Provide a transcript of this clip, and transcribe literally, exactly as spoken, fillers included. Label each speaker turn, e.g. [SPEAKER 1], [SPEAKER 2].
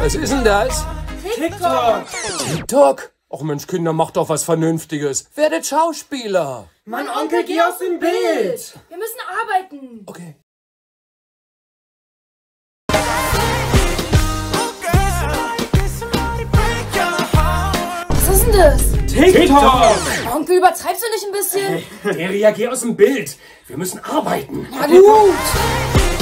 [SPEAKER 1] Was ist denn das?
[SPEAKER 2] TikTok!
[SPEAKER 1] TikTok? Och Mensch, Kinder, macht doch was Vernünftiges. Werdet Schauspieler.
[SPEAKER 2] Mein Onkel, geh aus dem Bild!
[SPEAKER 3] Wir müssen arbeiten.
[SPEAKER 1] Okay.
[SPEAKER 3] Was ist denn das?
[SPEAKER 2] TikTok!
[SPEAKER 3] Onkel, übertreibst du nicht ein bisschen?
[SPEAKER 2] Deria, geh aus dem Bild! Wir müssen arbeiten!
[SPEAKER 3] Na gut.